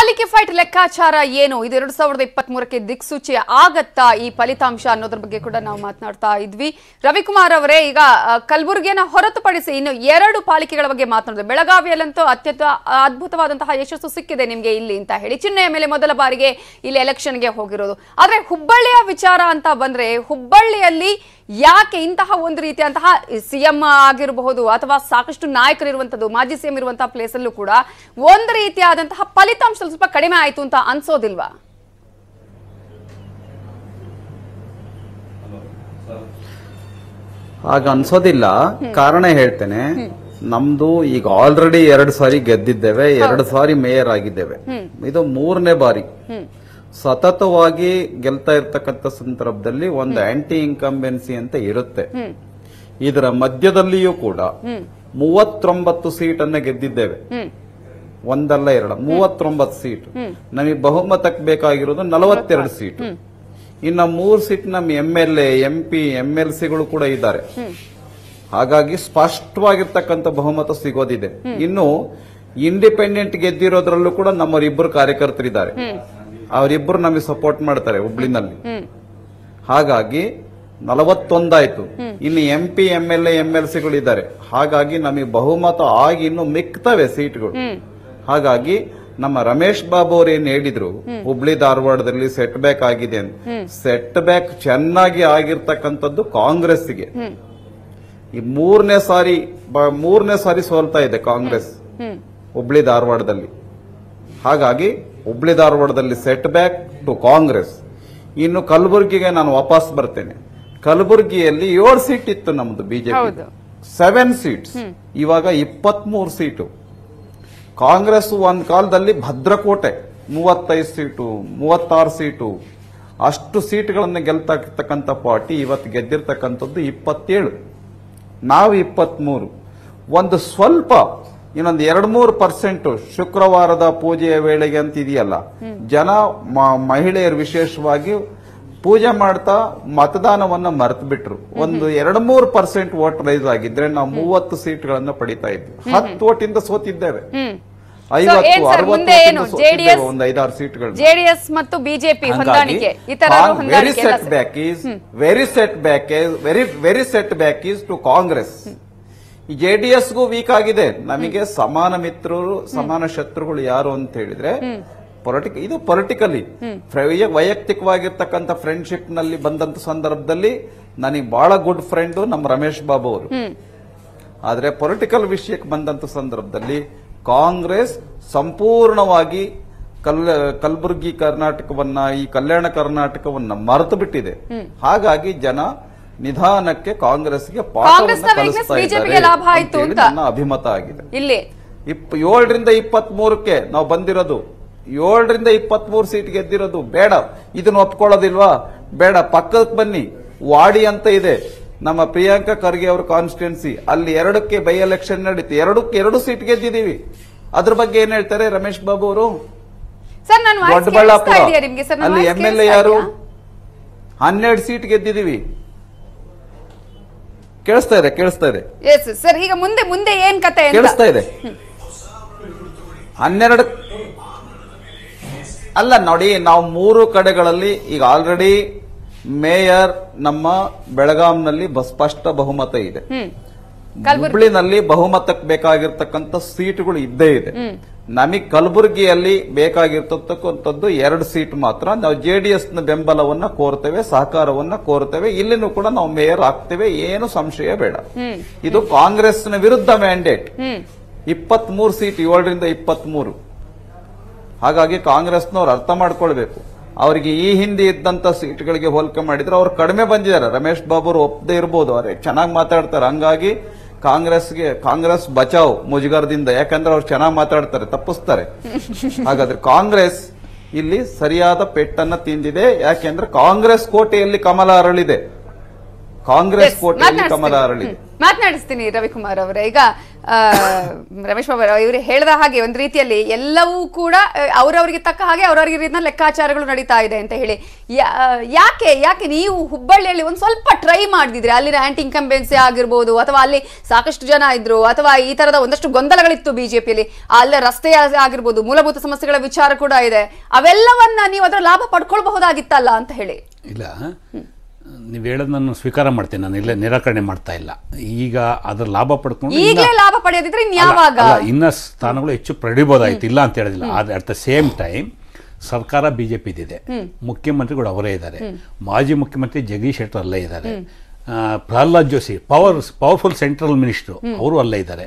ಪಾಲಿಕೆ ಫೈಟ್ ಲೆಕ್ಕಾಚಾರ ಏನು ಇದು 2023ಕ್ಕೆ ದಿಕ್ಸೂಚಿ ಆಗತ್ತಾ ಈ ಫಲಿತಾಂಶ ಅನ್ನೋದ್ರ ಬಗ್ಗೆ ಕೂಡ ನಾವು ಮಾತನಾಡ್ತಾ ಇದ್ವಿ. ರವಿಕುಮಾರ್ ಅವರೇ, ಈಗ ಕಲಬುರಗಿಯನ್ನು ಹೊರತುಪಡಿಸಿ ಇನ್ನು 2 ಪಾಲಿಕೆಗಳ ಬಗ್ಗೆ ಮಾತನಾಡಿದ್ರೆ, ಬೆಳಗಾವಿಯಲ್ಲಂತೂ ಅತ್ಯಂತ ಅದ್ಭುತವಾದಂತಹ ಯಶಸ್ಸು ಸಿಕ್ಕಿದೆ ನಿಮಗೆ ಇಲ್ಲಿ ಅಂತ ಹೇಳಿ, ಚಿಹ್ನೆಯ ಮೇಲೆ ಮೊದಲ ಬಾರಿಗೆ ಇಲ್ಲಿ ಎಲೆಕ್ಷನ್ಗೆ ಹೋಗಿರೋದು. ಆದ್ರೆ ಹುಬ್ಬಳ್ಳಿಯ ವಿಚಾರ ಅಂತ ಬಂದ್ರೆ, ಹುಬ್ಬಳ್ಳಿಯಲ್ಲಿ ಯಾಕೆ ಇಂತಹ ಒಂದು ರೀತಿಯಂತಹ ಸಿಎಂ ಆಗಿರಬಹುದು ಅಥವಾ ಸಾಕಷ್ಟು ನಾಯಕರಿರುವಂತದ್ದು, ಮಾಜಿ ಸಿಎಂ ಇರುವಂತಹ ಪ್ಲೇಸ್ ಅಲ್ಲೂ ಕೂಡ ಒಂದು ರೀತಿಯಾದಂತಹ ಫಲಿತಾಂಶ ಸ್ವಲ್ಪ ಕಡಿಮೆ ಆಯ್ತು ಅಂತ ಅನ್ಸೋದಿಲ್ವಾ? ಆಗ ಅನ್ಸೋದಿಲ್ಲ. ಕಾರಣ ಹೇಳ್ತೇನೆ. ನಮ್ದು ಈಗ ಆಲ್ರೆಡಿ 2 ಸಾರಿ ಗೆದ್ದಿದ್ದೇವೆ, 2 ಸಾರಿ ಮೇಯರ್ ಆಗಿದ್ದೇವೆ. ಇದು 3ನೇ ಬಾರಿ ಸತತವಾಗಿ ಗೆಲ್ತಾ ಇರ್ತಕ್ಕಂಥ ಸಂದರ್ಭದಲ್ಲಿ ಒಂದು ಆಂಟಿ ಇನ್ಕಂಬೆನ್ಸಿ ಅಂತ ಇರುತ್ತೆ. ಇದರ ಮಧ್ಯದಲ್ಲಿಯೂ ಕೂಡ 39 ಸೀಟನ್ನ ಗೆದ್ದಿದ್ದೇವೆ. ಒಂದಲ್ಲ 2, 39 ಸೀಟ್. ನಮಗೆ ಬಹುಮತಕ್ಕೆ ಬೇಕಾಗಿರೋದು 42 ಸೀಟ್. ಇನ್ನ 3 ಸೀಟ್ ನಮ್ಮ MLA, MP, MLCಗಳು ಕೂಡ ಇದ್ದಾರೆ. ಹಾಗಾಗಿ ಸ್ಪಷ್ಟವಾಗಿರ್ತಕ್ಕಂಥ ಬಹುಮತ ಸಿಗೋದಿದೆ. ಇನ್ನು ಇಂಡಿಪೆಂಡೆಂಟ್ ಗೆದ್ದಿರೋದ್ರಲ್ಲೂ ಕೂಡ ನಮ್ಮವರಿಬ್ಬರು ಕಾರ್ಯಕರ್ತರಿದ್ದಾರೆ. ಅವರಿಬ್ಬರು ನಮಗೆ ಸಪೋರ್ಟ್ ಮಾಡ್ತಾರೆ ಹುಬ್ಳಿನಲ್ಲಿ. ಹಾಗಾಗಿ 41 ಆಯ್ತು. ಇನ್ನು MP, MLA, MLCಗಳು ಇದ್ದಾರೆ. ಹಾಗಾಗಿ ನಮಗೆ ಬಹುಮತ ಆಗಿ ಇನ್ನು ಮಿಕ್ತವೆ ಸೀಟ್ಗಳು. ಹಾಗಾಗಿ ನಮ್ಮ ರಮೇಶ್ ಬಾಬು ಅವರು ಏನ್ ಹೇಳಿದ್ರು, ಹುಬ್ಳಿ ಧಾರವಾಡದಲ್ಲಿ ಸೆಟ್ ಬ್ಯಾಕ್ ಆಗಿದೆ ಅಂತ. ಸೆಟ್ ಬ್ಯಾಕ್ ಚೆನ್ನಾಗಿ ಆಗಿರ್ತಕ್ಕಂಥದ್ದು ಕಾಂಗ್ರೆಸ್ಗೆ. ಈ ಮೂರನೇ ಸಾರಿ ಸೋಲ್ತಾ ಇದೆ ಕಾಂಗ್ರೆಸ್ ಹುಬ್ಳಿ ಧಾರವಾಡದಲ್ಲಿ. ಹಾಗಾಗಿ ಹುಬ್ಳಿ ಧಾರವಾಡದಲ್ಲಿ ಸೆಟ್ ಬ್ಯಾಕ್ ಟು ಕಾಂಗ್ರೆಸ್. ಇನ್ನು ಕಲಬುರಗಿಗೆ ನಾನು ವಾಪಸ್ ಬರ್ತೇನೆ. ಕಲಬುರಗಿಯಲ್ಲಿ 7 ಸೀಟ್ ಇತ್ತು ನಮ್ದು ಬಿಜೆಪಿ, 7 ಸೀಟ್ಸ್. ಇವಾಗ 23 ಸೀಟು. ಕಾಂಗ್ರೆಸ್ ಒಂದ್ ಕಾಲದಲ್ಲಿ ಭದ್ರಕೋಟೆ 35 ಸೀಟು, 36 ಸೀಟು, ಅಷ್ಟು ಸೀಟ್ಗಳನ್ನು ಗೆಲ್ತಕ್ಕಂಥ ಪಾರ್ಟಿ ಇವತ್ತು ಗೆದ್ದಿರ್ತಕ್ಕಂಥದ್ದು 27. ನಾವು 23. ಒಂದು ಸ್ವಲ್ಪ ಇನ್ನೊಂದು 2-3% ಶುಕ್ರವಾರದ ಪೂಜೆಯ ವೇಳೆಗೆ ಅಂತ ಇದೆಯಲ್ಲ, ಜನ ಮಹಿಳೆಯರು ವಿಶೇಷವಾಗಿ ಪೂಜೆ ಮಾಡ್ತಾ ಮತದಾನವನ್ನ ಮರೆತು ಬಿಟ್ರು. ಒಂದು 2-3% ವೋಟ್ ರೈಸ್ ಆಗಿದ್ರೆ ನಾವು 30 ಸೀಟ್ಗಳನ್ನ ಪಡಿತಾ ಇದ್ವಿ. 10 ವೋಟಿಂದ ಸೋತಿದ್ದೇವೆ. 50-60 ಒಂದು 5-6 ಸೀಟ್ಗಳು. ಜೆಡಿಎಸ್ ಮತ್ತು ಬಿಜೆಪಿ ಹೊಂದಾಣಿಕೆ very set back is to Congress. ಈ ಜೆಡಿಎಸ್ಗೂ ವೀಕ್ ಆಗಿದೆ. ನಮಗೆ ಸಮಾನ ಮಿತ್ರರು, ಸಮಾನ ಶತ್ರುಗಳು ಯಾರು ಅಂತ ಹೇಳಿದ್ರೆ ಇದು ಪೊಲಿಟಿಕಲಿ ವೈಯಕ್ತಿಕವಾಗಿರ್ತಕ್ಕಂಥ ಫ್ರೆಂಡ್ಶಿಪ್ ನಲ್ಲಿ ಬಂದಂತ ಸಂದರ್ಭದಲ್ಲಿ ನನಗೆ ಬಹಳ ಗುಡ್ ಫ್ರೆಂಡ್ ನಮ್ಮ ರಮೇಶ್ ಬಾಬು ಅವರು. ಆದ್ರೆ ಪೊಲಿಟಿಕಲ್ ವಿಷಯಕ್ಕೆ ಬಂದಂತ ಸಂದರ್ಭದಲ್ಲಿ ಕಾಂಗ್ರೆಸ್ ಸಂಪೂರ್ಣವಾಗಿ ಕಲಬುರಗಿ ಕರ್ನಾಟಕವನ್ನ, ಈ ಕಲ್ಯಾಣ ಕರ್ನಾಟಕವನ್ನ ಮರೆತು ಬಿಟ್ಟಿದೆ. ಹಾಗಾಗಿ ಜನ ನಿಧಾನಕ್ಕೆ ಕಾಂಗ್ರೆಸ್ಗೆ ಪಾಠವನ್ನು ಕಲಿಸ್ತಾ ಇದ್ದಾರೆ ನನ್ನ ಅಭಿಮತ ಆಗಿದೆ. 7ರಿಂದ 23ಕ್ಕೆ ನಾವು ಬಂದಿರೋದು, 7ರಿಂದ 23 ಸೀಟ್ ಗೆದ್ದಿರೋದು. ಬೇಡ, ಇದನ್ನ ಒಪ್ಕೊಳ್ಳೋದಿಲ್ವಾ? ಬೇಡ, ಪಕ್ಕಕ್ಕೆ ಬನ್ನಿ. ವಾಡಿ ಅಂತ ಇದೆ ನಮ್ಮ ಪ್ರಿಯಾಂಕಾ ಖರ್ಗೆ ಅವರ ಕಾನ್ಸ್ಟಿಟ್ಯೂನ್ಸಿ. ಅಲ್ಲಿ 2ಕ್ಕೆ ಬೈ ಎಲೆಕ್ಷನ್ ನಡೀತು. 2 ಸೀಟ್ ಗೆದ್ದಿದ್ದೀವಿ. ಅದ್ರ ಬಗ್ಗೆ ಏನ್ ಹೇಳ್ತಾರೆ ರಮೇಶ್ ಬಾಬು ಅವರು? ದೊಡ್ಡಬಳ್ಳಾಪುರ ಅಲ್ಲಿ MLA ಯಾರು? 12 ಸೀಟ್ ಗೆದ್ದಿದ್ದೀವಿ. ಕೇಳಿಸ್ತಾ ಇದೆ ಸರ್. ಈಗ ಮುಂದೆ ಏನ್ ಕತೆ ಕೇಳಿಸ್ತಾ ಇದೆ? 12 ಅಲ್ಲ ನೋಡಿ, ನಾವು 3 ಕಡೆಗಳಲ್ಲಿ ಈಗ ಆಲ್ರೆಡಿ ಮೇಯರ್ ನಮ್ಮ ಬೆಳಗಾಂನಲ್ಲಿ ಸ್ಪಷ್ಟ ಬಹುಮತ ಇದೆ. ಹುಬ್ಳಿನಲ್ಲಿ ಬಹುಮತಕ್ಕೆ ಬೇಕಾಗಿರ್ತಕ್ಕಂಥ ಸೀಟ್ಗಳು ಇದ್ದೇ ಇದೆ. ನಮಗೆ ಕಲಬುರಗಿಯಲ್ಲಿ ಬೇಕಾಗಿರ್ತಕ್ಕಂಥದ್ದು 2 ಸೀಟ್ ಮಾತ್ರ. ನಾವು JDS ನ ಬೆಂಬಲವನ್ನ ಕೋರ್ತೇವೆ, ಸಹಕಾರವನ್ನ ಕೋರ್ತೇವೆ. ಇಲ್ಲಿನೂ ಕೂಡ ನಾವು ಮೇಯರ್ ಆಗ್ತೇವೆ, ಏನು ಸಂಶಯ ಬೇಡ. ಇದು ಕಾಂಗ್ರೆಸ್ನ ವಿರುದ್ಧ ಮ್ಯಾಂಡೇಟ್. 23 ಸೀಟ್, 7ರಿಂದ 23. ಹಾಗಾಗಿ ಕಾಂಗ್ರೆಸ್ನವ್ರು ಅರ್ಥ ಮಾಡ್ಕೊಳ್ಬೇಕು. ಅವರಿಗೆ ಈ ಹಿಂದೆ ಇದ್ದಂತ ಸೀಟ್ಗಳಿಗೆ ಹೋಲಿಕೆ ಮಾಡಿದ್ರೆ ಅವ್ರು ಕಡಿಮೆ ಬಂದಿದ್ದಾರೆ. ರಮೇಶ್ ಬಾಬು ಅವರು ಒಪ್ಪದೇ ಇರಬಹುದು, ಅವ್ರೆ ಚೆನ್ನಾಗಿ ಮಾತಾಡ್ತಾರೆ. ಹಂಗಾಗಿ ಕಾಂಗ್ರೆಸ್ ಬಚಾವ್ ಮುಜುಗರದಿಂದ, ಯಾಕಂದ್ರೆ ಅವ್ರು ಚೆನ್ನಾಗಿ ಮಾತಾಡ್ತಾರೆ, ತಪ್ಪಿಸ್ತಾರೆ. ಹಾಗಾದ್ರೆ ಕಾಂಗ್ರೆಸ್ ಇಲ್ಲಿ ಸರಿಯಾದ ಪೆಟ್ಟನ್ನ ತಿಂದಿದೆ. ಯಾಕೆಂದ್ರೆ ಕಾಂಗ್ರೆಸ್ ಕೋಟೆಯಲ್ಲಿ ಕಮಲ ಅರಳಿದೆ. ಕಾಂಗ್ರೆಸ್ ಕೋಟೆಯಲ್ಲಿ ಕಮಲ ಅರಳಿದೆ. ಮಾತನಾಡಿಸ್ತೀನಿ ರವಿಕುಮಾರ್ ಅವರೇ. ಈಗ ರಮೇಶ್ ಬಾಬು ಇವರು ಹೇಳಿದ ಹಾಗೆ ಒಂದು ರೀತಿಯಲ್ಲಿ ಎಲ್ಲವೂ ಕೂಡ ಅವರವರಿಗೆ ತಕ್ಕ ಹಾಗೆ ಅವರವರಿಗೆ ರೀತಿಯ ಲೆಕ್ಕಾಚಾರಗಳು ನಡೀತಾ ಇದೆ ಅಂತ ಹೇಳಿ, ಯಾಕೆ ನೀವು ಹುಬ್ಬಳ್ಳಿಯಲ್ಲಿ ಒಂದು ಸ್ವಲ್ಪ ಟ್ರೈ ಮಾಡಿದ್ರೆ ಅಲ್ಲಿನ ಆಂಟಿ ಇನ್ಕಂಬೆನ್ಸಿ ಆಗಿರ್ಬೋದು, ಅಥವಾ ಅಲ್ಲಿ ಸಾಕಷ್ಟು ಜನ ಇದ್ರು, ಅಥವಾ ಈ ತರದ ಒಂದಷ್ಟು ಗೊಂದಲಗಳಿತ್ತು ಬಿಜೆಪಿಯಲ್ಲಿ, ಅಲ್ಲ ರಸ್ತೆ ಆಗಿರ್ಬೋದು, ಮೂಲಭೂತ ಸಮಸ್ಯೆಗಳ ವಿಚಾರ ಕೂಡ ಇದೆ, ಅವೆಲ್ಲವನ್ನ ನೀವು ಅದರ ಲಾಭ ಪಡ್ಕೊಳ್ಬಹುದಾಗಿತ್ತಲ್ಲ ಅಂತ ಹೇಳಿ. ಇಲ್ಲ, ನೀವು ಹೇಳೋದು ನಾನು ಸ್ವೀಕಾರ ಮಾಡ್ತೀನಿ, ನಾನು ಇಲ್ಲೇ ನಿರಾಕರಣೆ ಮಾಡ್ತಾ ಇಲ್ಲ. ಈಗ ಅದ್ರ ಲಾಭ ಪಡ್ಕೊಂಡು ಈಗಲೇ ಲಾಭ ಪಡೆಯೋದಿದ್ರೆ ಇನ್ಯಾವಾಗ ಇನ್ನ ಸ್ಥಾನಗಳು ಹೆಚ್ಚು ಪಡೆಯಬಹುದಾಯ್ತು, ಇಲ್ಲ ಅಂತ ಹೇಳೋದಿಲ್ಲ. ಆದ್ರೆ ಅಟ್ ದ ಸೇಮ್ ಟೈಮ್ ಸರ್ಕಾರ ಬಿಜೆಪಿದಿದೆ, ಮುಖ್ಯಮಂತ್ರಿಗಳು ಅವರೇ ಇದ್ದಾರೆ, ಮಾಜಿ ಮುಖ್ಯಮಂತ್ರಿ ಜಗದೀಶ್ ಶೆಟ್ಟರ್ ಅಲ್ಲೇ ಇದ್ದಾರೆ, Pralhad Joshi powerful central minister ಅವರು ಅಲ್ಲೇ ಇದ್ದಾರೆ.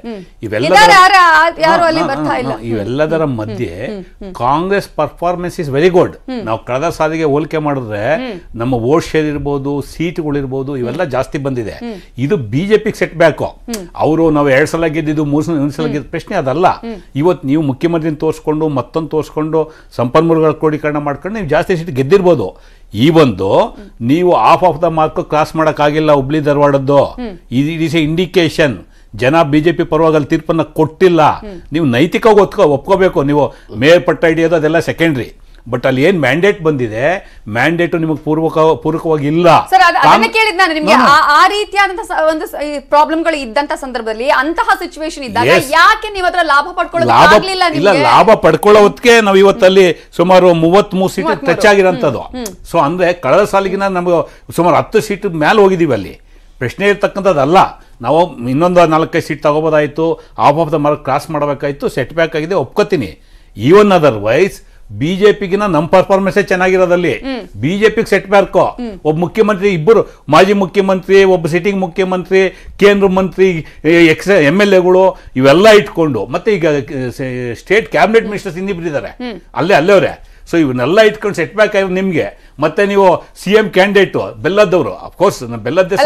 ಇವೆಲ್ಲದರ ಮಧ್ಯೆ Congress performance is very good. ನಾವು ಕಳೆದ ಸಾಲಿಗೆ ಹೋಲಿಕೆ ಮಾಡಿದ್ರೆ ನಮ್ಮ ವೋಟ್ ಶೇರ್ ಇರ್ಬೋದು, ಸೀಟ್ಗಳಿರ್ಬೋದು, ಇವೆಲ್ಲ ಜಾಸ್ತಿ ಬಂದಿದೆ. ಇದು ಬಿಜೆಪಿಗೆ ಸೆಟ್ ಬ್ಯಾಕ್. ಅವರು ನಾವು 2 ಸಲ ಗೆದ್ದಿದ್ದು 3 ಸಲ ಗೆದ್ದ ಪ್ರಶ್ನೆ ಅದಲ್ಲ. ಇವತ್ತು ನೀವು ಮುಖ್ಯಮಂತ್ರಿನ ತೋರಿಸ್ಕೊಂಡು ಮತ್ತೊಂದು ತೋರಿಸ್ಕೊಂಡು ಸಂಪನ್ಮೂಲಗಳ ಕ್ರೋಢೀಕರಣ ಮಾಡ್ಕೊಂಡು ನೀವು ಜಾಸ್ತಿ ಸೀಟ್ ಗೆದ್ದಿರ್ಬೋದು. ಈ ಒಂದು ನೀವು ಆಫ್ ದ ಮಾರ್ಕ್ ಕ್ರಾಸ್ ಮಾಡೋಕ್ಕಾಗಿಲ್ಲ ಹುಬ್ಳಿ ಧಾರವಾಡದ್ದು. It is a indication. ಜನ ಬಿಜೆಪಿ ಪರವಾಗಿ ತೀರ್ಪನ್ನ ಕೊಟ್ಟಿಲ್ಲ. ನೀವು ನೈತಿಕವಾಗಿ ಒಪ್ಕೋಬೇಕು. ನೀವು ಮೇಯರ್ ಪಟ್ಟ ಹಿಡಿಯೋದು ಅದೆಲ್ಲ ಸೆಕೆಂಡ್ರಿ. ಬಟ್ ಅಲ್ಲಿ ಏನ್ ಮ್ಯಾಂಡೇಟ್ ಬಂದಿದೆ, ಮ್ಯಾಂಡೇಟ್ ನಿಮಗೆ ಪೂರಕವಾಗಿ ಇಲ್ಲ. ಕೇಳಿದ್ ನಾನು ನಿಮ್ಗೆ ಆ ರೀತಿಯಾದಂತಹ ಒಂದು ಪ್ರಾಬ್ಲಮ್ಗಳು ಇದ್ದಂತ ಸಂದರ್ಭದಲ್ಲಿ, ಅಂತಹ ಸಿಚುವೇಶನ್ ಇದ್ದಾಗ ಯಾಕೆ ನೀವು ಅದರ ಲಾಭ ಪಡ್ಕೊಳ್ಳೋದಿಲ್ಲ? ಇಲ್ಲ, ಲಾಭ ಪಡ್ಕೊಳ್ಳೋದಕ್ಕೆ ನಾವು ಇವತ್ತಲ್ಲಿ ಸುಮಾರು 33 ಸೀಟ್ ಟಚ್ ಆಗಿರೋಂಥದ್ದು. ಸೊ ಅಂದ್ರೆ ಕಳೆದ ಸಾಲಿಗಿನ ನಮಗೆ ಸುಮಾರು 10 ಸೀಟ್ ಮೇಲೆ ಹೋಗಿದೀವಿ. ಅಲ್ಲಿ ಪ್ರಶ್ನೆ ಇರ್ತಕ್ಕಂಥದ್ದಲ್ಲ. ನಾವು ಇನ್ನೊಂದು 4-5 ಸೀಟ್ ತಗೋಬೋದಾಯ್ತು, ಆಫ್ ದ ಮಾರ್ಕ್ ಕ್ರಾಸ್ ಮಾಡಬೇಕಾಯ್ತು, ಸೆಟ್ ಬ್ಯಾಕ್ ಆಗಿದೆ, ಒಪ್ಕೋತೀನಿ. ಈವನ್ ಅದರ್ವೈಸ್ ಬಿಜೆಪಿಗಿನ ನಮ್ಮ ಪರ್ಫಾರ್ಮೆನ್ಸ್ ಚೆನ್ನಾಗಿರೋದಲ್ಲಿ ಬಿಜೆಪಿಗೆ ಸೆಟ್ ಬ್ಯಾಕ್. ಒಬ್ಬ ಮುಖ್ಯಮಂತ್ರಿ, ಇಬ್ಬರು ಮಾಜಿ ಮುಖ್ಯಮಂತ್ರಿ, ಒಬ್ಬ ಸಿಟ್ಟಿಂಗ್ ಮುಖ್ಯಮಂತ್ರಿ, ಕೇಂದ್ರ ಮಂತ್ರಿ, MLAಗಳು ಇವೆಲ್ಲ ಇಟ್ಕೊಂಡು, ಮತ್ತೆ ಈಗ ಸ್ಟೇಟ್ ಕ್ಯಾಬಿನೆಟ್ ಮಿನಿಸ್ಟರ್ಸ್ ಇನ್ನಿಬ್ಬರಿದ್ದಾರೆ ಅಲ್ಲೇ. ಸೊ ಇವನ್ನೆಲ್ಲ ಇಟ್ಕೊಂಡು ಸೆಟ್ ಬ್ಯಾಕ್ ಆಗಿ ನಿಮ್ಗೆ ಮತ್ತೆ ನೀವು CM ಕ್ಯಾಂಡಿಡೇಟ್ ಬೆಲ್ಲದವರು, ಅಫ್ಕೋರ್ಸ್ ಬೆಲ್ಲದ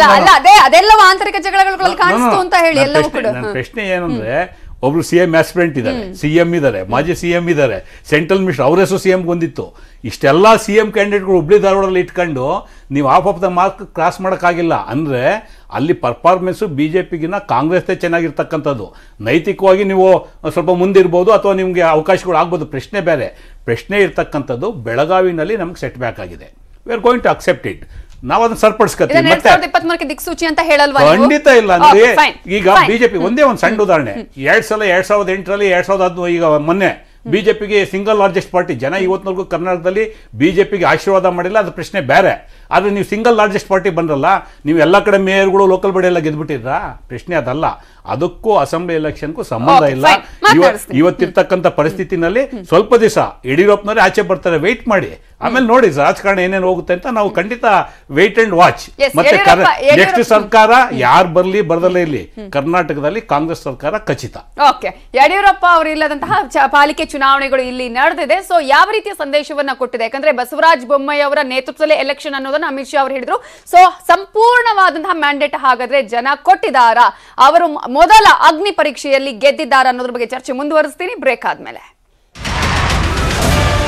ಪ್ರಶ್ನೆ ಏನಂದ್ರೆ, ಒಬ್ರು CM ಆಸ್ಪಿರೆಂಟ್ ಇದ್ದಾರೆ, CM ಇದ್ದಾರೆ, ಮಾಜಿ CM ಇದ್ದಾರೆ, ಸೆಂಟ್ರಲ್ ಮಿನಿಸ್ಟರ್ ಅವ್ರ ಹೆಸರು CM ಬಂದಿತ್ತು. ಇಷ್ಟೆಲ್ಲ CM ಕ್ಯಾಂಡಿಡೇಟ್ಗಳು ಹುಬ್ಳಿ ಧಾರವಾಡಲ್ಲಿ ಇಟ್ಕೊಂಡು ನೀವು ಆಫ್ ದ ಮಾರ್ಕ್ ಕ್ರಾಸ್ ಮಾಡೋಕ್ಕಾಗಿಲ್ಲ ಅಂದ್ರೆ ಅಲ್ಲಿ ಪರ್ಫಾರ್ಮೆನ್ಸು ಬಿಜೆಪಿಗಿನ ಕಾಂಗ್ರೆಸ್ದೇ ಚೆನ್ನಾಗಿರ್ತಕ್ಕಂಥದ್ದು. ನೈತಿಕವಾಗಿ ನೀವು ಸ್ವಲ್ಪ ಮುಂದಿರ್ಬೋದು ಅಥವಾ ನಿಮಗೆ ಅವಕಾಶಗಳು ಆಗ್ಬೋದು, ಪ್ರಶ್ನೆ ಬೇರೆ. ಪ್ರಶ್ನೆ ಇರ್ತಕ್ಕಂಥದ್ದು ಬೆಳಗಾವಿನಲ್ಲಿ ನಮ್ಗೆ ಸೆಟ್ ಬ್ಯಾಕ್ ಆಗಿದೆ. We are going to accept it. ನಾವು ಅದನ್ನ ಸರಿಪಡಿಸ್ಕೊತೀವಿ. ದಿಕ್ಸೂಚಿ ಅಂತ ಹೇಳಲ್ವಾ? ಖಂಡಿತ ಇಲ್ಲ. ಅಂದ್ರೆ ಈಗ ಬಿಜೆಪಿ ಒಂದೇ ಒಂದು ಸಣ್ಣ ಉದಾಹರಣೆ, 2008ರಲ್ಲಿ 2010 ಈಗ ಮೊನ್ನೆ ಬಿಜೆಪಿಗೆ ಸಿಂಗಲ್ ಲಾರ್ಜೆಸ್ಟ್ ಪಾರ್ಟಿ. ಜನ ಇವತ್ತಿನವರೆಗೂ ಕರ್ನಾಟಕದಲ್ಲಿ ಬಿಜೆಪಿಗೆ ಆಶೀರ್ವಾದ ಮಾಡಿಲ್ಲ, ಅದು ಪ್ರಶ್ನೆ ಬೇರೆ. ಆದ್ರೆ ನೀವು ಸಿಂಗಲ್ ಲಾರ್ಜೆಸ್ಟ್ ಪಾರ್ಟಿ ಬಂದ್ರಲ್ಲ, ನೀವು ಎಲ್ಲ ಕಡೆ ಮೇಯರ್ಗಳು ಲೋಕಲ್ ಬಾಡಿ ಎಲ್ಲ ಗೆದ್ಬಿಟ್ಟಿದ್ರಾ? ಪ್ರಶ್ನೆ ಅದಲ್ಲ. ಅದಕ್ಕೂ ಅಸೆಂಬ್ಲಿ ಎಲೆಕ್ಷನ್ಗೂ ಸಂಬಂಧ ಇಲ್ಲ. ಇವತ್ತಿರ್ತಕ್ಕಂಥ ಪರಿಸ್ಥಿತಿನಲ್ಲಿ ಸ್ವಲ್ಪ ದಿವಸ ಯಡಿಯೂರಪ್ಪನವರೇ ಆಚೆ ಬರ್ತಾರೆ, ವೆಯ್ಟ್ ಮಾಡಿ, ಆಮೇಲೆ ನೋಡಿ ರಾಜಕಾರಣ ಏನೇನು ಹೋಗುತ್ತೆ ಅಂತ. ನಾವು ಖಂಡಿತ ವೆಯ್ಟ್ ಅಂಡ್ ವಾಚ್. ಮತ್ತೆ ನೆಕ್ಸ್ಟ್ ಸರ್ಕಾರ ಯಾರು ಬರ್ಲಿ ಬರ್ದಲ್ಲೇ ಇರ್ಲಿ, ಕರ್ನಾಟಕದಲ್ಲಿ ಕಾಂಗ್ರೆಸ್ ಸರ್ಕಾರ ಖಚಿತ. ಓಕೆ, ಯಡಿಯೂರಪ್ಪ ಅವರು ಇಲ್ಲದಂತಹ ಪಾಲಿಕೆ ಚುನಾವಣೆಗಳು ಇಲ್ಲಿ ನಡೆದಿದೆ. ಸೊ ಯಾವ ರೀತಿಯ ಸಂದೇಶವನ್ನ ಕೊಟ್ಟಿದೆ? ಯಾಕಂದ್ರೆ ಬಸವರಾಜ ಬೊಮ್ಮಾಯಿ ಅವರ ನೇತೃತ್ವದಲ್ಲಿ ಎಲೆಕ್ಷನ್ ಅನ್ನೋದನ್ನ ಅಮಿತ್ ಶಾ ಅವರು ಹೇಳಿದ್ರು. ಸೊ ಸಂಪೂರ್ಣವಾದಂತಹ ಮ್ಯಾಂಡೇಟ್ ಹಾಗಾದ್ರೆ ಜನ ಕೊಟ್ಟಿದ್ದಾರಾ? ಅವರು ಮೊದಲ ಅಗ್ನಿ ಪರೀಕ್ಷೆಯಲ್ಲಿ ಗೆದ್ದಿದ್ದಾರಾ ಅನ್ನೋದ್ರ ಬಗ್ಗೆ ಚರ್ಚೆ ಮುಂದುವರಿಸ್ತೀನಿ ಬ್ರೇಕ್ ಆದ್ಮೇಲೆ.